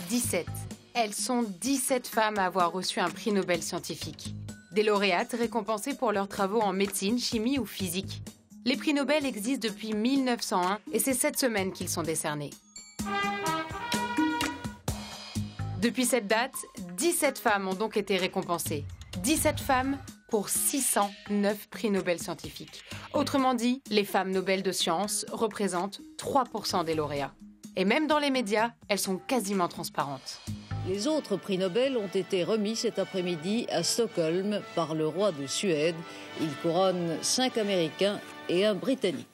17. Elles sont 17 femmes à avoir reçu un prix Nobel scientifique. Des lauréates récompensées pour leurs travaux en médecine, chimie ou physique. Les prix Nobel existent depuis 1901 et c'est cette semaine qu'ils sont décernés. Depuis cette date, 17 femmes ont donc été récompensées. 17 femmes pour 609 prix Nobel scientifiques. Autrement dit, les femmes Nobel de sciences représentent 3% des lauréats. Et même dans les médias, elles sont quasiment transparentes. Les autres prix Nobel ont été remis cet après-midi à Stockholm par le roi de Suède. Il couronne 5 Américains et un Britannique.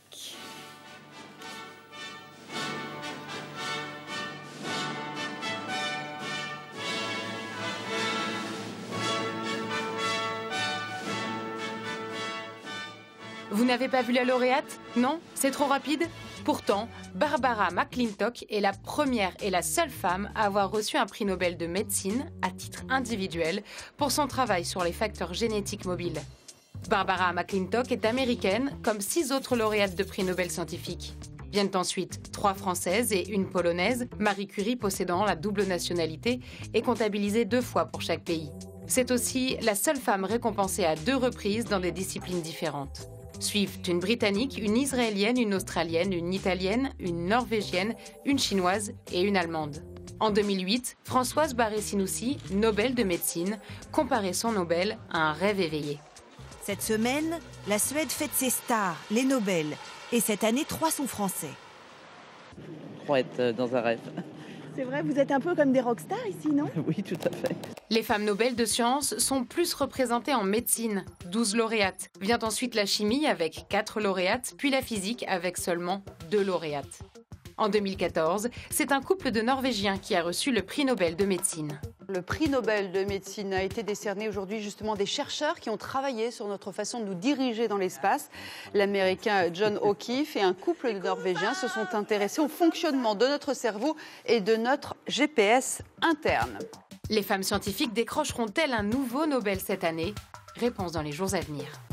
Vous n'avez pas vu la lauréate? Non? C'est trop rapide? Pourtant, Barbara McClintock est la première et la seule femme à avoir reçu un prix Nobel de médecine, à titre individuel, pour son travail sur les facteurs génétiques mobiles. Barbara McClintock est américaine, comme 6 autres lauréates de prix Nobel scientifiques. Viennent ensuite 3 Françaises et une Polonaise, Marie Curie possédant la double nationalité et comptabilisée 2 fois pour chaque pays. C'est aussi la seule femme récompensée à 2 reprises dans des disciplines différentes. Suivent une Britannique, une Israélienne, une Australienne, une Italienne, une Norvégienne, une Chinoise et une Allemande. En 2008, Françoise Barré-Sinoussi, Nobel de médecine, comparait son Nobel à un rêve éveillé. Cette semaine, la Suède fête ses stars, les Nobel. Et cette année, 3 sont français. Je crois être dans un rêve. C'est vrai, vous êtes un peu comme des rockstars ici, non? Oui, tout à fait. Les femmes Nobel de sciences sont plus représentées en médecine, 12 lauréates. Vient ensuite la chimie avec 4 lauréates, puis la physique avec seulement 2 lauréates. En 2014, c'est un couple de Norvégiens qui a reçu le prix Nobel de médecine. Le prix Nobel de médecine a été décerné aujourd'hui justement des chercheurs qui ont travaillé sur notre façon de nous diriger dans l'espace. L'Américain John O'Keefe et un couple de Norvégiens se sont intéressés au fonctionnement de notre cerveau et de notre GPS interne. Les femmes scientifiques décrocheront-elles un nouveau Nobel cette année? Réponse dans les jours à venir.